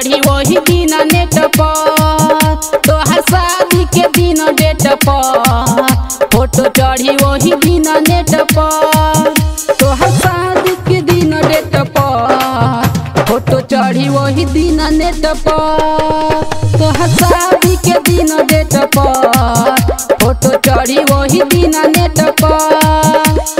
चढ़ी वही दिन नेट पर, तोहर शादी के दिन डेट पर। फोटो चढ़ी वही दिन नेट पर, तोहर शादी के दिन डेट पर। फोटो चढ़ी वही दिन नेट पर, तोहर शादी के दिन डेट पर। फोटो चढ़ी वही दिन नेट पर।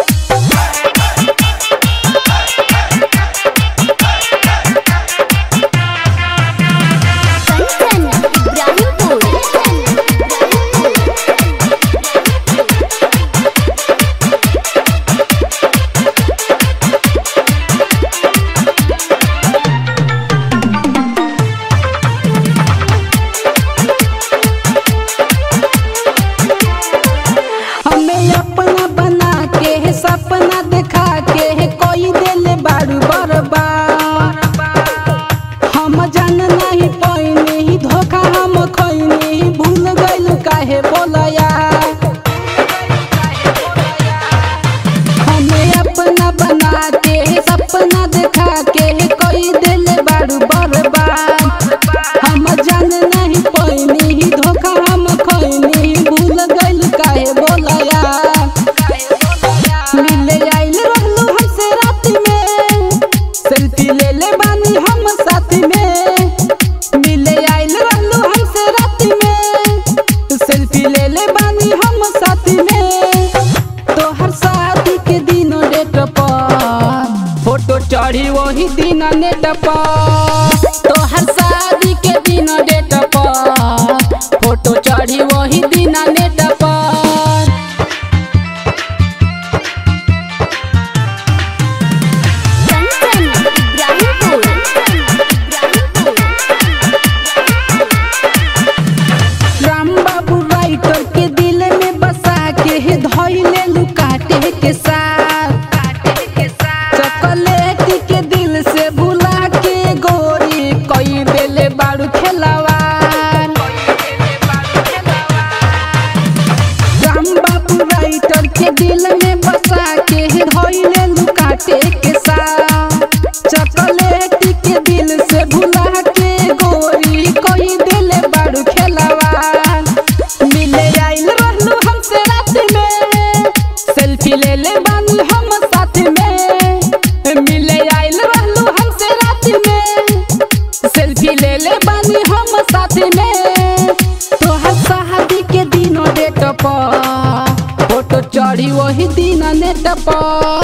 सपना देखा के कोई दिल बारू बर्बाद, हम जान नहीं पैनी धोखा हम खैनी। भूल गइल काहे बोलया, हमें अपना बना के सपना देखा के कोई दिल बारू बर्बाद। हम जान नहीं पैनी धोखा हम खैनी। भूल गइल काहे बोलया, मिले आइल रहलू हमसे रात में, सेल्फी ले ले बानी हम साथ में। मिले आइल रहलू हमसे रात में, सेल्फी ले ले बानी हम साथ में। तोहर शादी के दिन डेट पर, फोटो चढ़ी वही दिन नेट पर। तोहर शादी के दिन डेट पर, फोटो चढ़ी वही दिन नेट पर। काटे के साथ चॉकलेट के दिल से भुला के गोरी कोई बेले बारू खेलवार। राम बाबू राइटर के दिल में बसा के धोइले लुकाटे के साथ। चॉकलेट के दिल से भुला के गोरी कोई बेले बारू खेलवार। मिले आइल रहलू हमसे रात में, सेल्फी ले ले बानी हम साथ में। मिले आइल रहलू हमसे रात में, सेल्फी ले ले बानी हम साथ में। तोहर शादी के दिन डेट पर, फोटो चढ़ी वही दिन नेट पर।